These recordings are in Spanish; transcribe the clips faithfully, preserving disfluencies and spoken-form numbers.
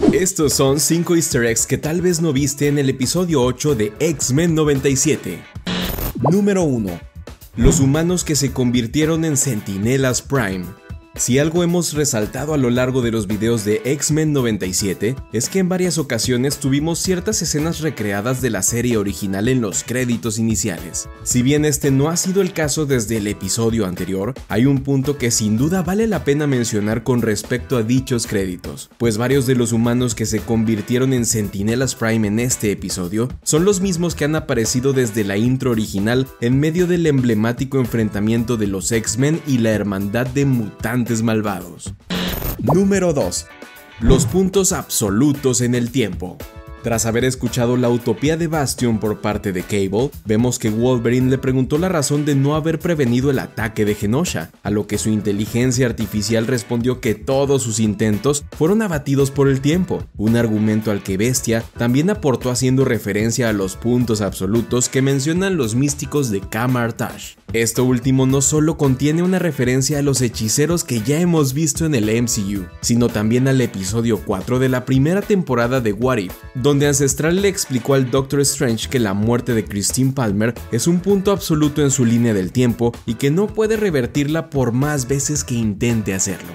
Estos son cinco easter eggs que tal vez no viste en el episodio ocho de X-Men noventa y siete. Número uno. Los humanos que se convirtieron en Centinelas Prime. Si algo hemos resaltado a lo largo de los videos de X-Men noventa y siete es que en varias ocasiones tuvimos ciertas escenas recreadas de la serie original en los créditos iniciales. Si bien este no ha sido el caso desde el episodio anterior, hay un punto que sin duda vale la pena mencionar con respecto a dichos créditos, pues varios de los humanos que se convirtieron en Centinelas Prime en este episodio son los mismos que han aparecido desde la intro original en medio del emblemático enfrentamiento de los X-Men y la hermandad de mutantes malvados. Número dos. Los puntos absolutos en el tiempo. Tras haber escuchado la utopía de Bastion por parte de Cable, vemos que Wolverine le preguntó la razón de no haber prevenido el ataque de Genosha, a lo que su inteligencia artificial respondió que todos sus intentos fueron abatidos por el tiempo, un argumento al que Bestia también aportó haciendo referencia a los puntos absolutos que mencionan los místicos de Kamar-Taj. Esto último no solo contiene una referencia a los hechiceros que ya hemos visto en el M C U, sino también al episodio cuatro de la primera temporada de What If, donde Ancestral le explicó al Doctor Strange que la muerte de Christine Palmer es un punto absoluto en su línea del tiempo y que no puede revertirla por más veces que intente hacerlo.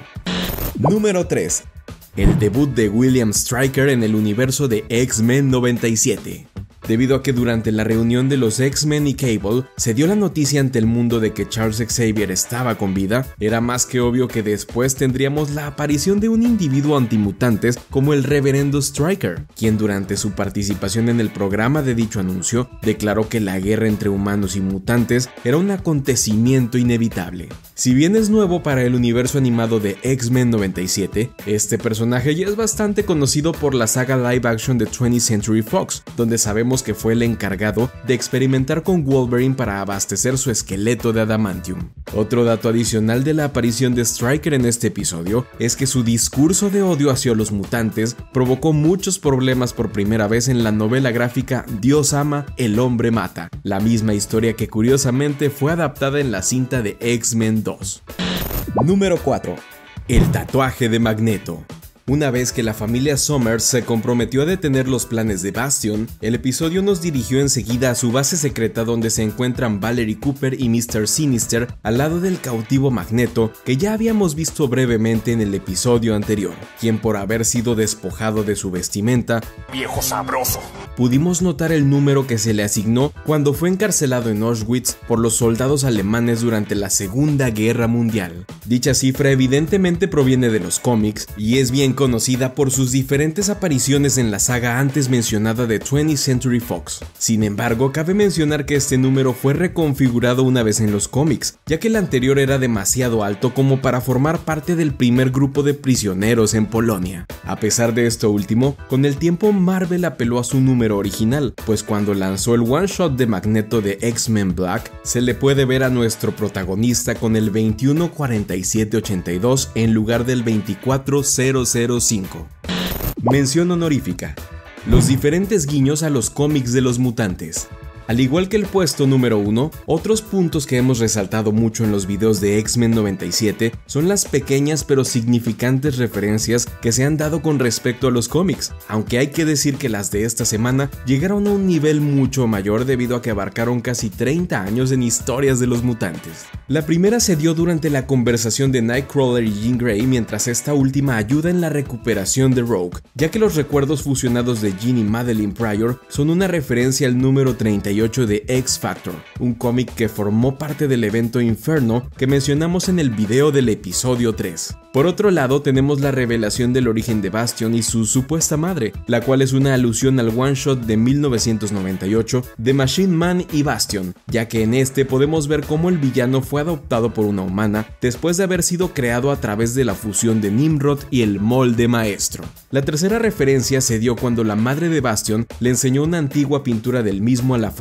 Número tres. El debut de William Stryker en el universo de X-Men noventa y siete. Debido a que durante la reunión de los X-Men y Cable se dio la noticia ante el mundo de que Charles Xavier estaba con vida, era más que obvio que después tendríamos la aparición de un individuo antimutantes como el reverendo Stryker, quien durante su participación en el programa de dicho anuncio declaró que la guerra entre humanos y mutantes era un acontecimiento inevitable. Si bien es nuevo para el universo animado de X-Men noventa y siete, este personaje ya es bastante conocido por la saga live action de twentieth Century Fox, donde sabemos que fue el encargado de experimentar con Wolverine para abastecer su esqueleto de adamantium. Otro dato adicional de la aparición de Stryker en este episodio es que su discurso de odio hacia los mutantes provocó muchos problemas por primera vez en la novela gráfica Dios ama, el hombre mata, la misma historia que curiosamente fue adaptada en la cinta de X-Men dos. Número cuatro. El tatuaje de Magneto. Una vez que la familia Summers se comprometió a detener los planes de Bastion, el episodio nos dirigió enseguida a su base secreta donde se encuentran Valerie Cooper y mister Sinister al lado del cautivo Magneto que ya habíamos visto brevemente en el episodio anterior, quien por haber sido despojado de su vestimenta, viejo sabroso, pudimos notar el número que se le asignó cuando fue encarcelado en Auschwitz por los soldados alemanes durante la Segunda Guerra Mundial. Dicha cifra evidentemente proviene de los cómics y es bien conocida por sus diferentes apariciones en la saga antes mencionada de twentieth Century Fox. Sin embargo, cabe mencionar que este número fue reconfigurado una vez en los cómics, ya que el anterior era demasiado alto como para formar parte del primer grupo de prisioneros en Polonia. A pesar de esto último, con el tiempo Marvel apeló a su número original, pues cuando lanzó el one shot de Magneto de X-Men Black, se le puede ver a nuestro protagonista con el veintiuno cuarenta y siete ochenta y dos en lugar del veinticuatro cero cero cinco. Mención honorífica: los diferentes guiños a los cómics de los mutantes. Al igual que el puesto número uno, otros puntos que hemos resaltado mucho en los videos de X-Men noventa y siete son las pequeñas pero significantes referencias que se han dado con respecto a los cómics, aunque hay que decir que las de esta semana llegaron a un nivel mucho mayor debido a que abarcaron casi treinta años en historias de los mutantes. La primera se dio durante la conversación de Nightcrawler y Jean Grey mientras esta última ayuda en la recuperación de Rogue, ya que los recuerdos fusionados de Jean y Madeline Pryor son una referencia al número treinta y ocho de X-Factor, un cómic que formó parte del evento Inferno que mencionamos en el video del episodio tres. Por otro lado, tenemos la revelación del origen de Bastion y su supuesta madre, la cual es una alusión al one shot de mil novecientos noventa y ocho de Machine Man y Bastion, ya que en este podemos ver cómo el villano fue adoptado por una humana después de haber sido creado a través de la fusión de Nimrod y el molde maestro. La tercera referencia se dio cuando la madre de Bastion le enseñó una antigua pintura del mismo a la familia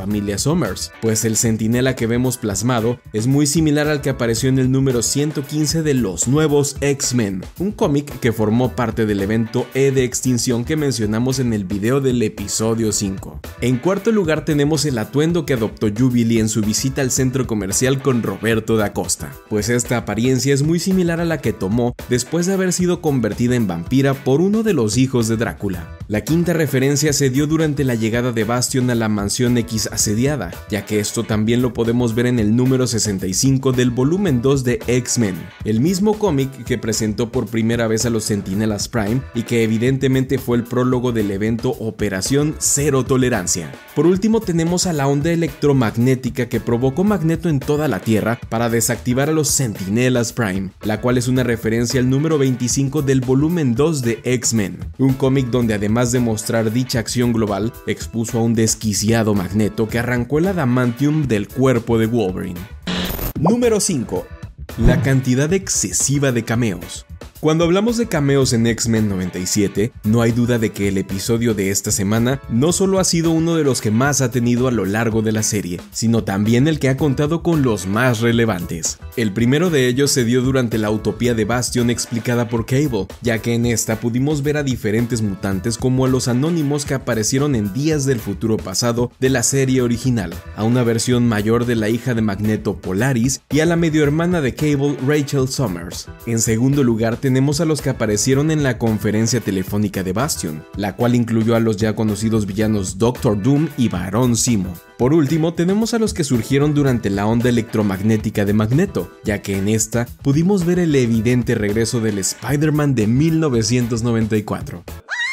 familia Summers, pues el centinela que vemos plasmado es muy similar al que apareció en el número ciento quince de Los Nuevos X-Men, un cómic que formó parte del evento E de extinción que mencionamos en el video del episodio cinco. En cuarto lugar tenemos el atuendo que adoptó Jubilee en su visita al centro comercial con Roberto da Costa, pues esta apariencia es muy similar a la que tomó después de haber sido convertida en vampira por uno de los hijos de Drácula. La quinta referencia se dio durante la llegada de Bastion a la Mansión X asediada, ya que esto también lo podemos ver en el número sesenta y cinco del volumen dos de X-Men, el mismo cómic que presentó por primera vez a los Centinelas Prime y que evidentemente fue el prólogo del evento Operación Cero Tolerancia. Por último tenemos a la onda electromagnética que provocó Magneto en toda la Tierra para desactivar a los Centinelas Prime, la cual es una referencia al número veinticinco del volumen dos de X-Men, un cómic donde además de mostrar dicha acción global, expuso a un desquiciado Magneto que arrancó el adamantium del cuerpo de Wolverine. Número cinco. La cantidad excesiva de cameos. Cuando hablamos de cameos en X-Men noventa y siete, no hay duda de que el episodio de esta semana no solo ha sido uno de los que más ha tenido a lo largo de la serie, sino también el que ha contado con los más relevantes. El primero de ellos se dio durante la utopía de Bastion explicada por Cable, ya que en esta pudimos ver a diferentes mutantes como a los anónimos que aparecieron en Días del Futuro Pasado de la serie original, a una versión mayor de la hija de Magneto, Polaris, y a la medio hermana de Cable, Rachel Summers. En segundo lugar tenemos Tenemos a los que aparecieron en la conferencia telefónica de Bastion, la cual incluyó a los ya conocidos villanos Doctor Doom y Barón Zemo. Por último, tenemos a los que surgieron durante la onda electromagnética de Magneto, ya que en esta pudimos ver el evidente regreso del Spider-Man de mil novecientos noventa y cuatro.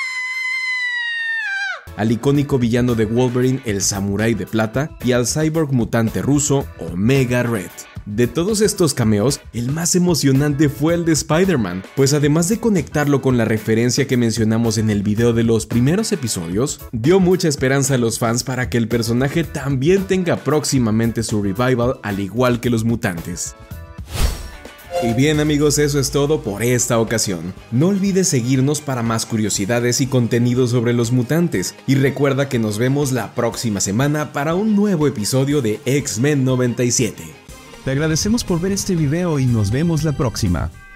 Al icónico villano de Wolverine, el Samurái de Plata, y al cyborg mutante ruso, Omega Red. De todos estos cameos, el más emocionante fue el de Spider-Man, pues además de conectarlo con la referencia que mencionamos en el video de los primeros episodios, dio mucha esperanza a los fans para que el personaje también tenga próximamente su revival al igual que los mutantes. Y bien amigos, eso es todo por esta ocasión. No olvides seguirnos para más curiosidades y contenido sobre los mutantes, y recuerda que nos vemos la próxima semana para un nuevo episodio de X-Men noventa y siete. Te agradecemos por ver este video y nos vemos la próxima.